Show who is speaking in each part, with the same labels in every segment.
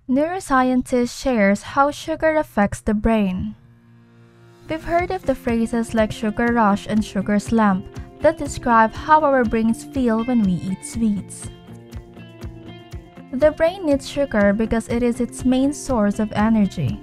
Speaker 1: Neuroscientist shares how sugar affects the brain. We've heard of the phrases like sugar rush and sugar slump that describe how our brains feel when we eat sweets. The brain needs sugar because it is its main source of energy.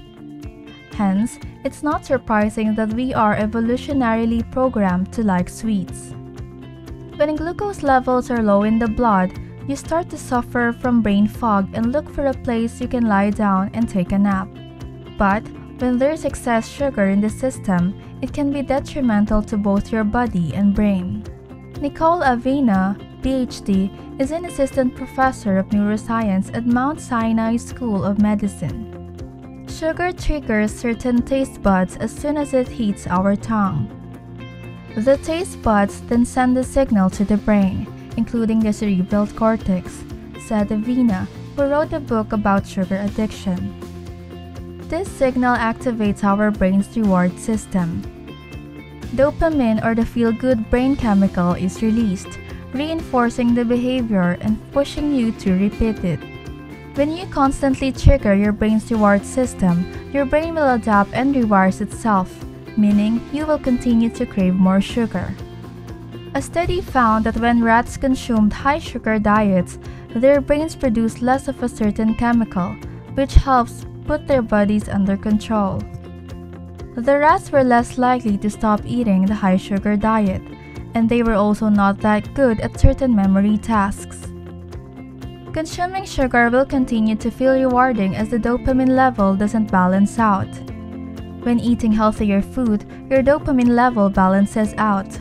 Speaker 1: Hence, it's not surprising that we are evolutionarily programmed to like sweets. When glucose levels are low in the blood, you start to suffer from brain fog and look for a place you can lie down and take a nap. But when there's excess sugar in the system, it can be detrimental to both your body and brain. Nicole Avena, PhD, is an assistant professor of neuroscience at Mount Sinai School of Medicine. Sugar triggers certain taste buds as soon as it hits our tongue. The taste buds then send a signal to the brain, including the cerebral cortex, said Avena, who wrote a book about sugar addiction. This signal activates our brain's reward system. Dopamine, or the feel-good brain chemical, is released, reinforcing the behavior and pushing you to repeat it. When you constantly trigger your brain's reward system, your brain will adapt and rewires itself, meaning you will continue to crave more sugar. A study found that when rats consumed high-sugar diets, their brains produced less of a certain chemical, which helps put their bodies under control. The rats were less likely to stop eating the high-sugar diet, and they were also not that good at certain memory tasks. Consuming sugar will continue to feel rewarding as the dopamine level doesn't balance out. When eating healthier food, your dopamine level balances out.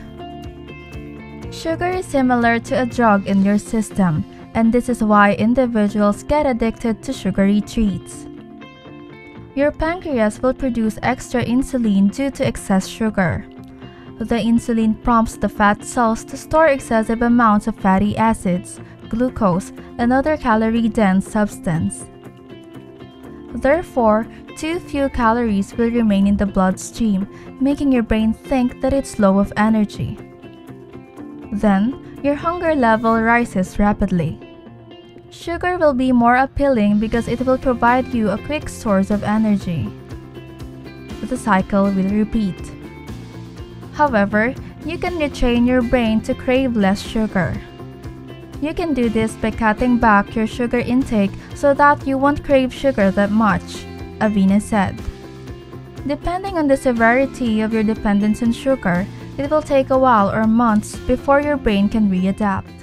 Speaker 1: Sugar is similar to a drug in your system, and this is why individuals get addicted to sugary treats. Your pancreas will produce extra insulin due to excess sugar. The insulin prompts the fat cells to store excessive amounts of fatty acids, glucose, and other calorie-dense substance. Therefore, too few calories will remain in the bloodstream, making your brain think that it's low of energy. Then, your hunger level rises rapidly. Sugar will be more appealing because it will provide you a quick source of energy. The cycle will repeat. However, you can retrain your brain to crave less sugar. You can do this by cutting back your sugar intake so that you won't crave sugar that much, Avena said. Depending on the severity of your dependence on sugar, it will take a while or months before your brain can readapt.